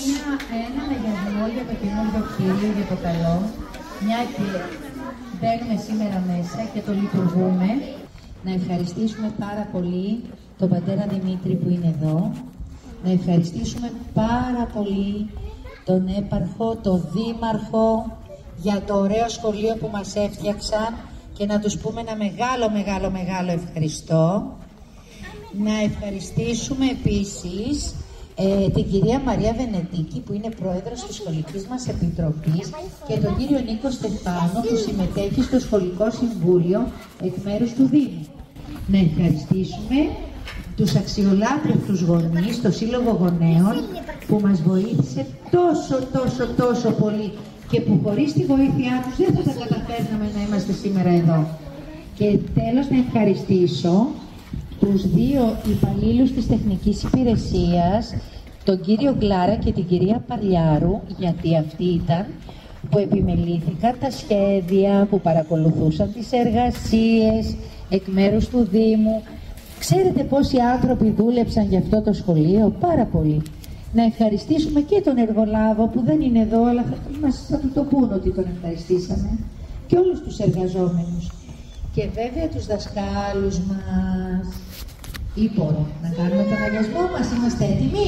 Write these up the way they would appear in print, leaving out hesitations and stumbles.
ένα αγιασμό για το καινούργιο κτίριο, για το καλό, μια και μπαίνουμε σήμερα μέσα και το λειτουργούμε. Να ευχαριστήσουμε πάρα πολύ τον πατέρα Δημήτρη που είναι εδώ. Να ευχαριστήσουμε πάρα πολύ τον έπαρχο, τον δήμαρχο για το ωραίο σχολείο που μας έφτιαξαν και να τους πούμε ένα μεγάλο ευχαριστώ. Να ευχαριστήσουμε επίσης την κυρία Μαρία Βενετίκη που είναι πρόεδρος της σχολικής μας επιτροπής και τον κύριο Νίκο Στεφάνο που συμμετέχει στο σχολικό συμβούλιο εκ μέρους του Δήμου. Να ευχαριστήσουμε τους αξιολάτρευτους γονείς, το Σύλλογο Γονέων που μας βοήθησε τόσο πολύ και που χωρίς τη βοήθειά τους δεν θα τα καταφέρναμε να είμαστε σήμερα εδώ. Και τέλος να ευχαριστήσω τους δύο υπαλλήλους της τεχνικής υπηρεσίας, τον κύριο Γκλάρα και την κυρία Παλιάρου, γιατί αυτοί ήταν που επιμελήθηκαν τα σχέδια, που παρακολουθούσαν τις εργασίες εκ μέρους του Δήμου. Ξέρετε πόσοι άνθρωποι δούλεψαν για αυτό το σχολείο? Πάρα πολύ. Να ευχαριστήσουμε και τον εργολάβο που δεν είναι εδώ, αλλά θα του το πούν ότι τον ευχαριστήσαμε. Και όλους τους εργαζόμενους. Και βέβαια τους δασκάλους μας. Λοιπόν, να κάνουμε τον αγιασμό μας. Είμαστε έτοιμοι?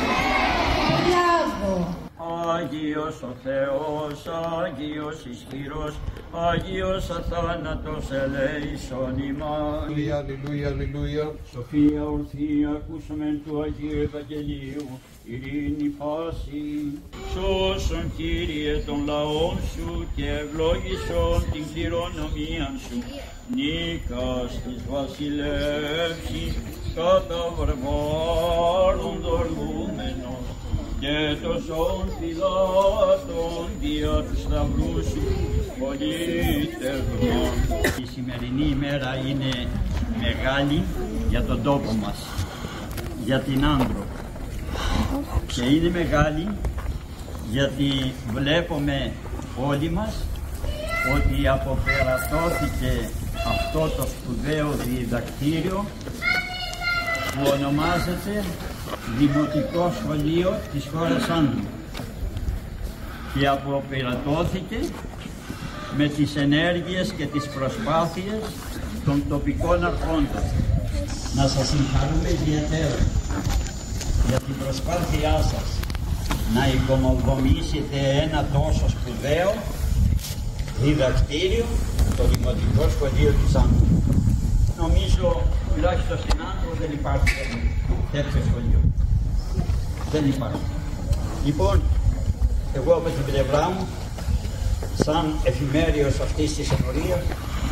Μπράβο! Άγιος ο Θεός, Άγιος ισχυρός, Άγιος αθάνατος ελέησον ημάς. Αλληλούια, αλληλούια. Σοφία ορθή, ακούσαμεν του Αγίου Ευαγγελίου, ειρήνη πάση. Σώσον Κύριε των λαών σου και ευλόγησον την κληρονομίαν σου. Νίκας της βασιλεύσης κατά βαρβάρων δολούμενος και το σώον φυλάτων δια του σταυρού σου πολίτευμον. Η σημερινή ημέρα είναι μεγάλη για τον τόπο μας, για την Άνδρο. Και είναι μεγάλη γιατί βλέπουμε όλοι μας ότι αποπερατώθηκε αυτό το σπουδαίο διδακτήριο που ονομάζεται Δημοτικό Σχολείο της χώρας Άνδρου και αποπειρατώθηκε με τις ενέργειες και τις προσπάθειες των τοπικών αρχόντων. Να σας συγχαρούμε ιδιαίτερα για την προσπάθειά σας να οικοδομήσετε ένα τόσο σπουδαίο διδακτήριο, το Δημοτικό Σχολείο της Άνδρου. Νομίζω τουλάχιστον στην Άνδρο δεν υπάρχει τέτοιο σχολείο. Δεν υπάρχει. Λοιπόν, εγώ από την πλευρά μου, σαν εφημέριος αυτής της ενορίας,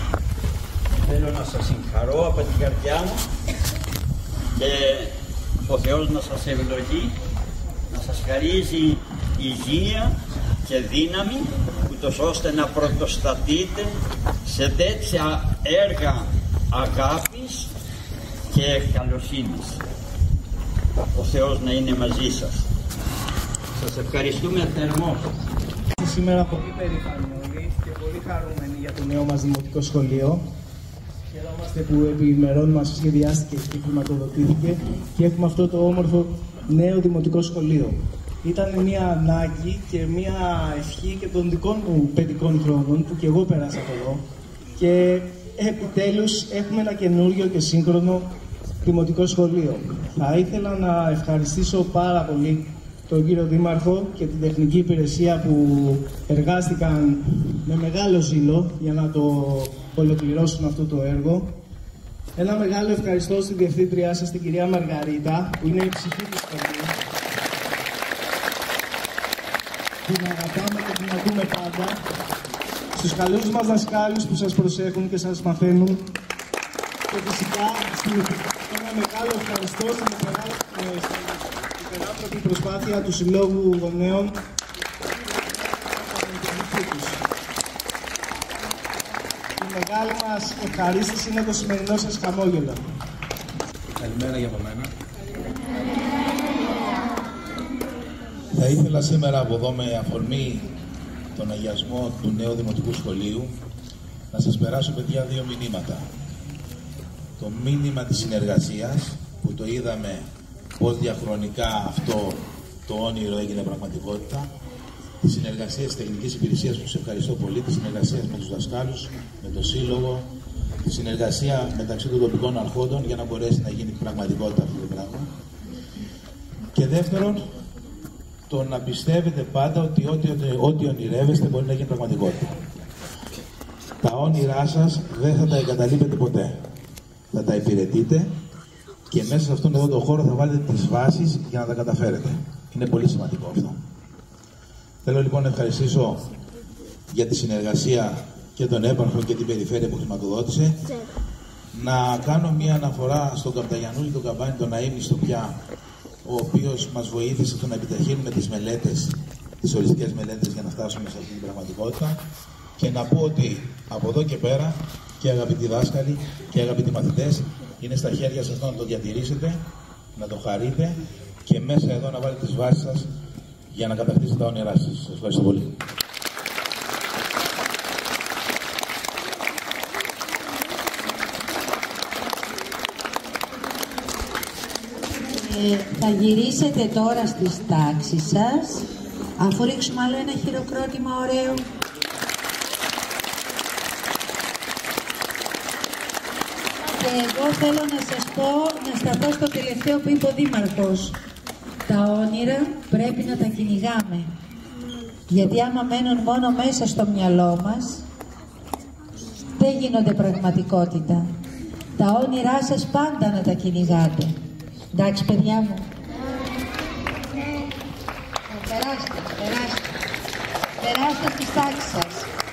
θέλω να σας συγχαρώ από την καρδιά μου και ο Θεός να σας ευλογεί, να σας χαρίζει υγεία και δύναμη, ούτως ώστε να πρωτοστατείτε σε τέτοια έργα αγάπης και καλοσύνης. Ο Θεός να είναι μαζί σας. Σας ευχαριστούμε θερμός. Σήμερα πολύ περήφανοι και πολύ χαρούμενοι για το νέο μας δημοτικό σχολείο. Χαιρόμαστε που επί ημερών μας σχεδιάστηκε και χρηματοδοτήθηκε και έχουμε αυτό το όμορφο νέο δημοτικό σχολείο. Ήταν μια ανάγκη και μια ευχή και των δικών μου παιδικών χρόνων που και εγώ πέρασα από εδώ. Και επιτέλους έχουμε ένα καινούριο και σύγχρονο δημοτικό σχολείο. Θα ήθελα να ευχαριστήσω πάρα πολύ τον κύριο Δήμαρχο και την τεχνική υπηρεσία που εργάστηκαν με μεγάλο ζήλο για να το ολοκληρώσουν αυτό το έργο. Ένα μεγάλο ευχαριστώ στην διευθύντριά σας, την κυρία Μαργαρίτα, που είναι η ψυχή του σχολείου. Την αγαπάμε και την ακούμε πάντα. Στους καλούς μας δασκάλους που σας προσέχουν και σας μαθαίνουν. Και φυσικά ένα μεγάλο ευχαριστώ στην υπεράνθρωπη προσπάθεια του Συλλόγου Γονέων. Η μεγάλη μας ευχαρίστηση είναι το σημερινό σας χαμόγελο. Καλημέρα για μένα. Θα ήθελα σήμερα από εδώ, με αφορμή τον αγιασμό του νέου δημοτικού σχολείου, να σας περάσω, παιδιά, δύο μηνύματα. Το μήνυμα της συνεργασίας, που το είδαμε πως διαχρονικά αυτό το όνειρο έγινε πραγματικότητα. Τη συνεργασία της τεχνικής υπηρεσίας που σας ευχαριστώ πολύ, τη συνεργασία με τους δασκάλους, με το σύλλογο, τη συνεργασία μεταξύ των τοπικών αρχόντων για να μπορέσει να γίνει πραγματικότητα αυτό το πράγμα. Και δεύτερον, το να πιστεύετε πάντα ότι ό,τι ονειρεύεστε μπορεί να γίνει πραγματικότητα. Τα όνειρά σας δεν θα τα εγκαταλείπετε ποτέ. Θα τα υπηρετείτε και μέσα σε αυτόν εδώ τον χώρο θα βάλετε τις βάσεις για να τα καταφέρετε. Είναι πολύ σημαντικό αυτό. Θέλω λοιπόν να ευχαριστήσω για τη συνεργασία και τον έπαρχο και την περιφέρεια που χρηματοδότησε. Να κάνω μια αναφορά στον Καπταγιανούλη, τον Καμπάνη, τον Ναΐμι στο ΠΙΑ, ο οποίος μας βοήθησε στο να επιταχύνουμε τις μελέτες, τις οριστικές μελέτες για να φτάσουμε σε αυτή την πραγματικότητα. Και να πω ότι από εδώ και πέρα και αγαπητοί δάσκαλοι και αγαπητοί μαθητές, είναι στα χέρια σας να το διατηρήσετε, να το χαρείτε και μέσα εδώ να βάλετε τις βάσεις σας για να κατακτήσετε τα όνειρά σας. Σας ευχαριστώ πολύ. Θα γυρίσετε τώρα στις τάξεις σας, αφού ρίξουμε άλλο ένα χειροκρότημα ωραίο. Και εγώ θέλω να σας πω, να σταθώ στο τελευταίο που είπε ο Δήμαρχος. Τα όνειρα πρέπει να τα κυνηγάμε. Γιατί άμα μένουν μόνο μέσα στο μυαλό μας, δεν γίνονται πραγματικότητα. Τα όνειρά σας πάντα να τα κυνηγάτε. Εντάξει, παιδιά μου. Περάστε στις τάξεις σας.